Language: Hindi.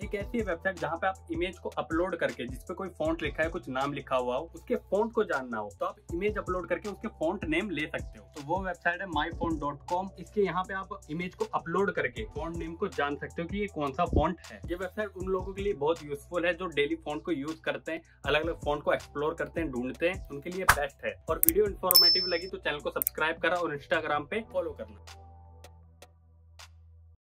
एक ऐसी वेबसाइट जहाँ पे आप इमेज को अपलोड करके, जिसपे कोई फॉन्ट लिखा है, कुछ नाम लिखा हुआ हो, उसके फॉन्ट को जानना हो तो आप इमेज अपलोड करके उसके फॉन्ट नेम ले सकते हो। तो वो वेबसाइट है myfont.com। इसके यहाँ पे आप इमेज को अपलोड करके फॉन्ट नेम को जान सकते हो कि ये कौन सा फॉन्ट है। ये वेबसाइट उन लोगों के लिए बहुत यूजफुल है जो डेली फॉन्ट को यूज करते हैं, अलग अलग फॉन्ट को एक्सप्लोर करते हैं, ढूंढते हैं, उनके लिए बेस्ट है। और वीडियो इन्फॉर्मेटिव लगी तो चैनल को सब्सक्राइब करा और इंस्टाग्राम पे फॉलो करना।